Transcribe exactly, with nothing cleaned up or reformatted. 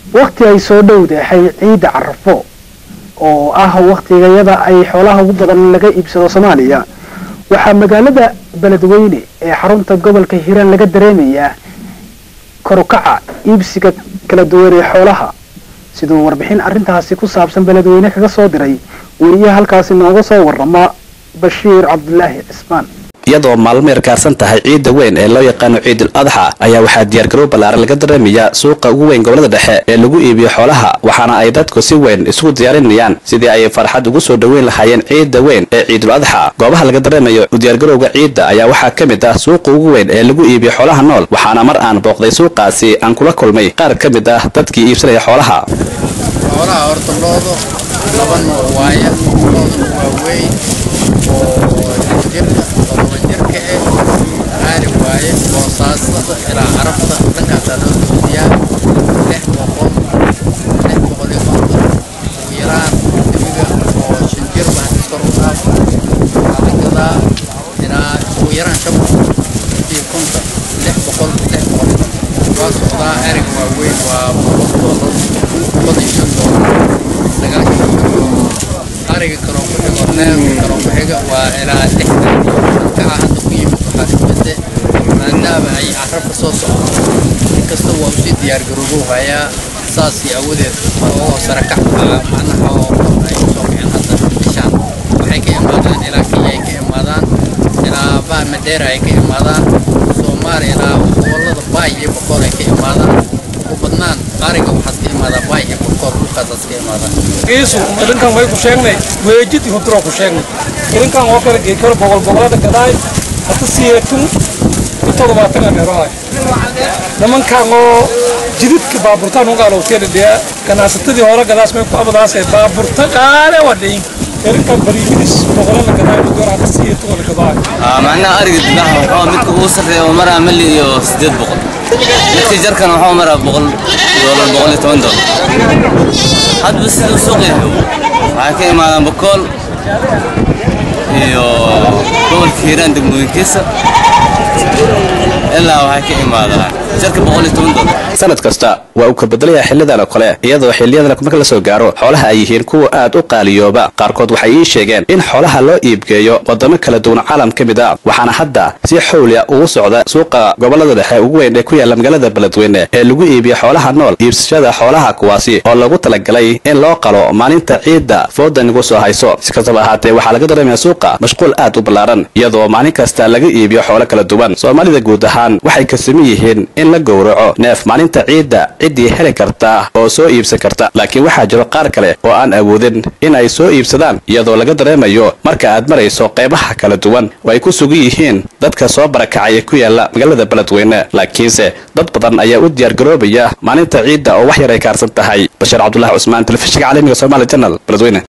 waqti ay soo dhowdahay ciida Carafo oo ah waqtigayada ay xoolaha ugu badan laga iibsado Soomaaliya waxa magaalada Beledweyne ee xarunta gobolka Hiiraan laga dareemayaa kor u kaca iibsiga kala duwan ee xoolaha sidoo warbixin arintaasi ku saabsan Beledweyne kaga soo diray wariyaha halkaasi nooga soo warrama Bashiir Cabdullaahi Cismaan iyadoo maalmeer gaarsan tahay ciida weyn ee loo yaqaan Ciidul Adha ayaa waxa diyaar garow balaaran laga dareemayaa suuqa ugu weyn gobolada dhexe ee lagu iibiyo xoolaha waxaana ay dadku si weyn isugu diyaarinayaan sidii ay farxad ugu soo dhaweyn lahaayeen ciida weyn ee Ciidul Adha goobaha laga dareemayo diyaar garowga ciida ayaa waxa kamid ah suuqa ugu weyn ee lagu iibiyo xoolaha nool waxaana mar aan booqday suuqaasi aan kula kulmay qaar kamid ah dadkii iibsanaya xoolaha xoolaha horta loodo laba nooc waaye loodo waa weyn jirka laba jirka ee caari waaye boosaasada ilaa carafta dhankaas loo diyaa lix boqol lix boqol iyo konton Iiraan dibiga oo shinjir baan iskor u dhaaf halkada ilaa Iiraan shab iyo konton lix boqol lix boqol waa socdaa arig waa weyn waa boqol iyo shan laga ariga karo ku xigo neef karo ku xigo waa ilaa lixdan ka hadda ku yimid waxa isbedde maadaama ay carabka soo socdo inkasta waa u sii diyaar garowgo haya saas iyo awadeed oo sarakac macnaha oo ay soo kicin hadda bishaan waxay ka imaadaan ilaa kiyay ka imaadaan ilaa baa madeera ay ka imaadaan Soomaali ilaa gobolada baay iyo boqol ay ka imaadaan u badnaan ariga waxaad ka imaadaan baay iyo boqol qasas ka imaadaan geesu idankan way ku sheegnay weejid iyo tiro ku sheegnay idankan oo kale geey karo boqol boqolada kadaay hata siyeetu todobaatan meerohay nimankan oo jididka baaburtaan uga lowteedaya ganacsatadii hore gadaas may ku abadaas ee baaburta qaale wadin idankan bariidis boqolada kadaay door hata siyeetu wala kadaay ah macna ariga dibaha waxa mid ku sareeyo maraa mali iyo sideed boqol midkii jarkan waxa maraa boqol doolar boqol iyo toban doolar had bas sidoo suuqii waxa ka imaadaan boqol iyo gobolka Hiiraan degmooyinkiisa ilaa waxa ka imaadaan jarka boqol iyo toban doolar sanad kasta waa uu ka bedelayaa xillidan oo kale iyadoo xilliyadan marka la soo gaaro xoolaha ay yihiin kuwa aad u qaaliyooba qaarkood waxay ii sheegeen in xoolaha loo iibgeeyo wadamo kala duwan caalam kamid ah waxaana hadda si xawli ah ugu socda suuqa gobolada dhexe ugu weyn ee ku yaala magaalada Beledweyne ee lagu iibiyo xoolaha nool iibsashada xoolaha kuwaasi oo lagu talagalay in loo qalo maalinta ciida foodan ugu soo hayso si kastaba ahaatee waxaa laga dareemayaa suuqa mashquul aad u ballaaran iyadoo maalin kasta laga iibiyo xoolo kala duwan Soomaalida guud ahaan waxay ka sameeyeen yihiin in la gowraco neef maalinta ciida cidii heli karta oo soo iibsan karta laakiin waxa jiro qaar kale oo aan awoodin in ay soo iibsadaan iyadoo laga dareemayo marka aad marayso qaybaha kala duwan oo ay ku sugan yihiin dadka soo barakacay ku yaala magaalada Beledweyne laakiinse dad badan ayaa u diyaar garoobaya maalinta ciida oo wax yar ay kaarsan tahay Bashiir Cabdullaahi Cismaan telefishinka caalamiga Soomaali Channel Beledweyne.